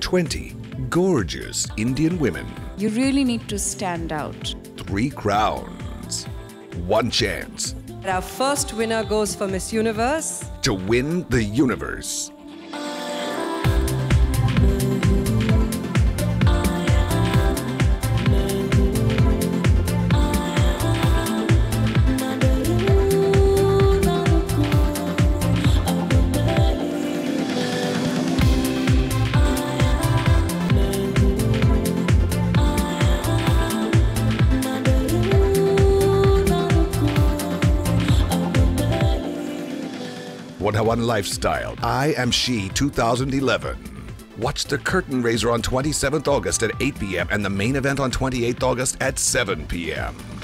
20 gorgeous Indian women. You really need to stand out. 3 crowns. 1 chance Our first winner goes for Miss Universe. to win the universe. One Lifestyle. I Am She 2011. Watch the curtain raiser on 27th August at 8 p.m. and the main event on 28th August at 7 p.m.